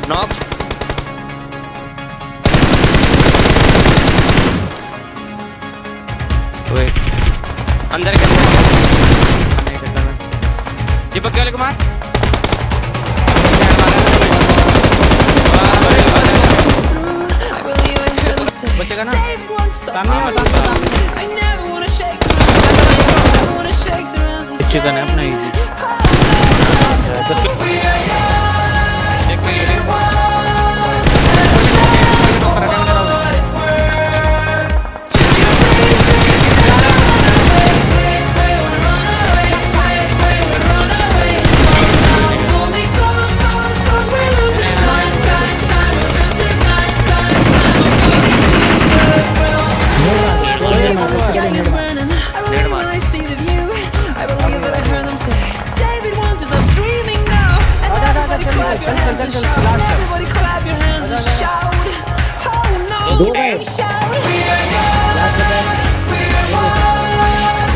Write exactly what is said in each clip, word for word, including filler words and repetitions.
Knock अंदर के दीपक क्या कुमार बच्चे का ना चिकन है अपना easy Everybody clap your hands and shout. Oh no, shout. We are young, we are wild.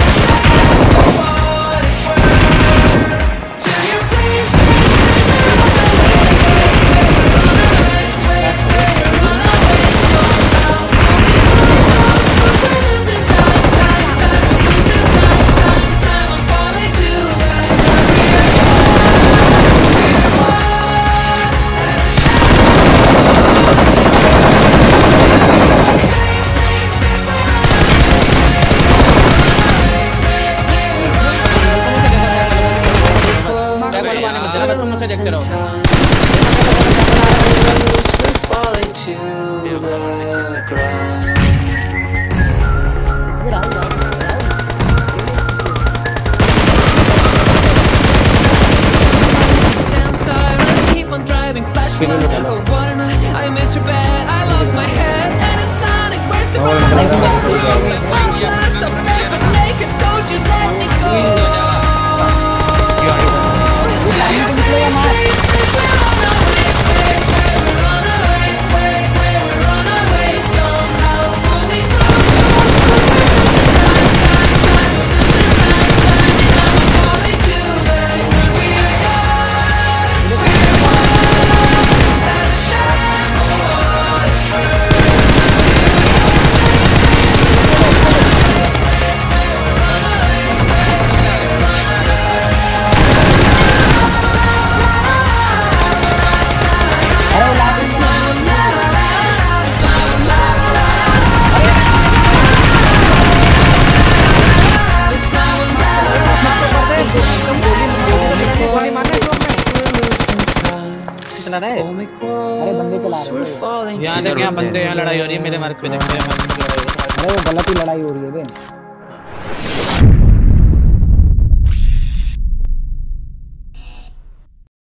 What if we're till you please run away somehow. We're losing time, time, time. We're losing time, time, time. I'm falling to it. We are falling to the ground. Keep on driving, flashing light. Oh, what a night! I missed your bed, I lost my head, and it's sonic. Where's the running? I will last up barefoot naked. Don't you let me go. Till your please, please, please, we're on our way, we're on our way, we're on our way somehow. Pull me close, time, time, time. We're losing time, time, time. I'm falling to the ground. We are young, we are wild. Let's shine. What if we're अरे बंदे चला रहे हैं यहाँ देख यहाँ बंदे यहाँ लड़ाई हो रही है मेरे मार्ग पे देख मेरे मार्ग पे लड़ाई हो रही है अरे वो गलत ही लड़ाई हो रही है बे